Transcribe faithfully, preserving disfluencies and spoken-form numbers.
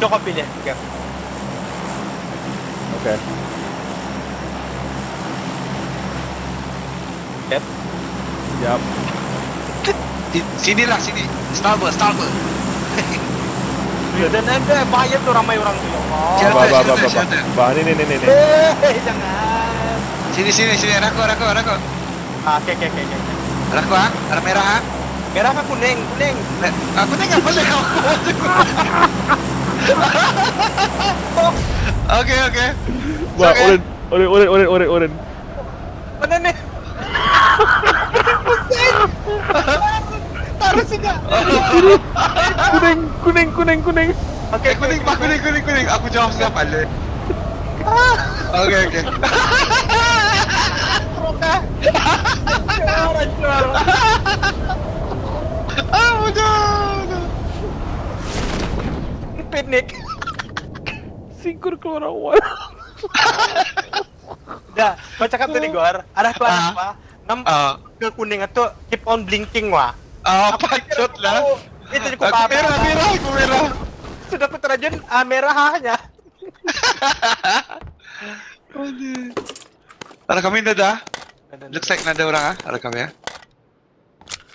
Dito ko pilih. Okay. Okay. Yep. Yap. Sini lah, sini. Starboard, starboard. Dan anda bahaya tuh ramai orang tuh. Oh. Bah, bah, bah, bah, bah. Bah, ni, ni, ni, ni. Eh, jangan. Sini, sini, sini. Rako, rako, rako. Ah, oke, oke, oke, oke. Rako, ah? Ada merah, ah? Merah apa kuning? Kuning. Aku tinggal boleh kau. Oke, oke. Bah, oren, oren, oren, oren, oren, oren. Mana nih? Taruh sini. Kuning, kuning, kuning, kuning. Oke, kuning, pak, kuning, kuning, kuning. Aku jawab siapa le? Oke, oke. Roka. Juara, juara. Ah, udah. Piknik. Singkur keluar awal. Dah, baca kata nih Gor. Ada apa apa? Nam Ah. ke kuning itu keep on blinking wah. Ah, patut lah. Itu cukup Aku merah, merah, aku merah. Sudah peterjun ah, merah hanya. Ada kami dah dah. Looks like ada orang ah. Ada kami ya.